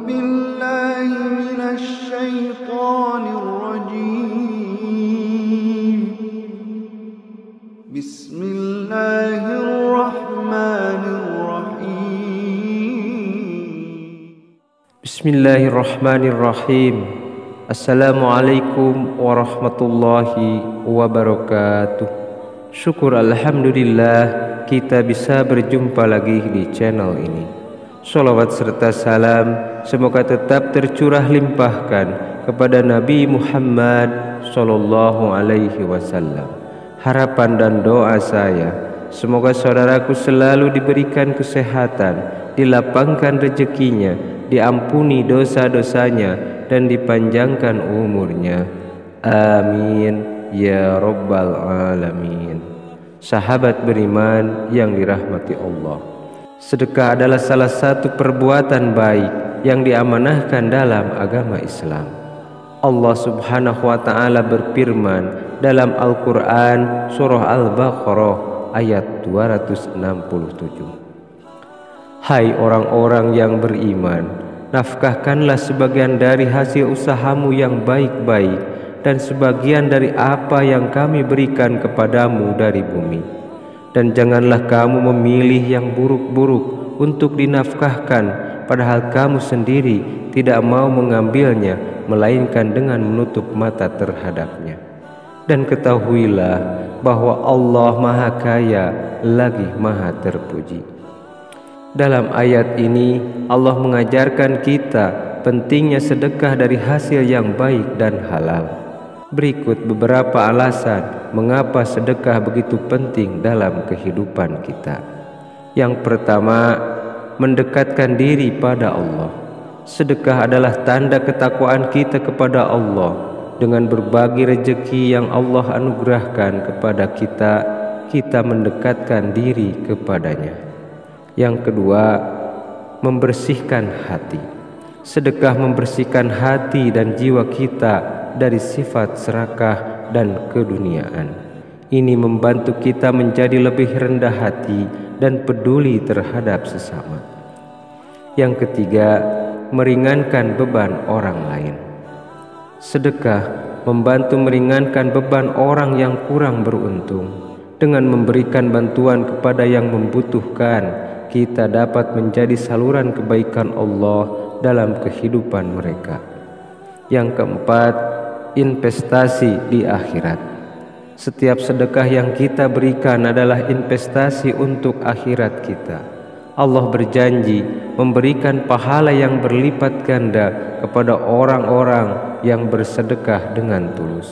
بالله من الشيطان الرجيم. بسم الله الرحمن الرحيم. بسم الله الرحمن الرحيم. Assalamualaikum warahmatullahi wabarakatuh. Syukur alhamdulillah kita bisa berjumpa lagi di channel ini. Sholawat serta salam semoga tetap tercurah limpahkan kepada Nabi Muhammad Sallallahu Alaihi Wasallam. Harapan dan doa saya, semoga saudaraku selalu diberikan kesehatan, dilapangkan rezekinya, diampuni dosa-dosanya, dan dipanjangkan umurnya. Amin ya rabbal alamin. Sahabat beriman yang dirahmati Allah, sedekah adalah salah satu perbuatan baik yang diamanahkan dalam agama Islam. Allah Subhanahu wa ta'ala berfirman dalam Al-Quran surah Al-Baqarah ayat 267. Hai orang-orang yang beriman, nafkahkanlah sebagian dari hasil usahamu yang baik-baik dan sebagian dari apa yang kami berikan kepadamu dari bumi. Dan janganlah kamu memilih yang buruk-buruk untuk dinafkahkan, padahal kamu sendiri tidak mau mengambilnya, melainkan dengan menutup mata terhadapnya. Dan ketahuilah bahwa Allah Maha Kaya lagi Maha Terpuji. Dalam ayat ini Allah mengajarkan kita pentingnya sedekah dari hasil yang baik dan halal. Berikut beberapa alasan mengapa sedekah begitu penting dalam kehidupan kita. Yang pertama, mendekatkan diri pada Allah. Sedekah adalah tanda ketakwaan kita kepada Allah. Dengan berbagi rezeki yang Allah anugerahkan kepada kita, kita mendekatkan diri kepadanya. Yang kedua, membersihkan hati. Sedekah membersihkan hati dan jiwa kita dari sifat serakah dan keduniaan. Ini membantu kita menjadi lebih rendah hati dan peduli terhadap sesama. Yang ketiga, meringankan beban orang lain. Sedekah membantu meringankan beban orang yang kurang beruntung. Dengan memberikan bantuan kepada yang membutuhkan, kita dapat menjadi saluran kebaikan Allah dalam kehidupan mereka. Yang keempat, investasi di akhirat. Setiap sedekah yang kita berikan adalah investasi untuk akhirat kita. Allah berjanji memberikan pahala yang berlipat ganda kepada orang-orang yang bersedekah dengan tulus.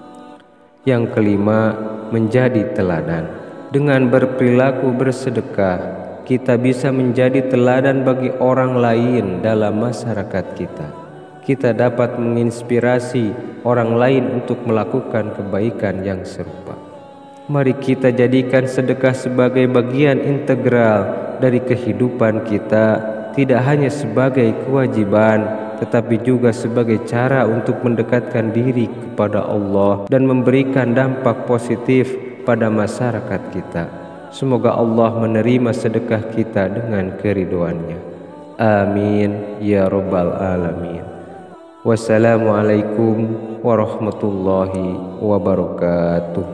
Yang kelima, menjadi teladan. Dengan berperilaku bersedekah, kita bisa menjadi teladan bagi orang lain dalam masyarakat kita. Kita dapat menginspirasi orang lain untuk melakukan kebaikan yang serupa. Mari kita jadikan sedekah sebagai bagian integral dari kehidupan kita, tidak hanya sebagai kewajiban, tetapi juga sebagai cara untuk mendekatkan diri kepada Allah dan memberikan dampak positif pada masyarakat kita. Semoga Allah menerima sedekah kita dengan keridhoannya. Amin ya rabbal alamin. Wassalamualaikum warahmatullahi wabarakatuh.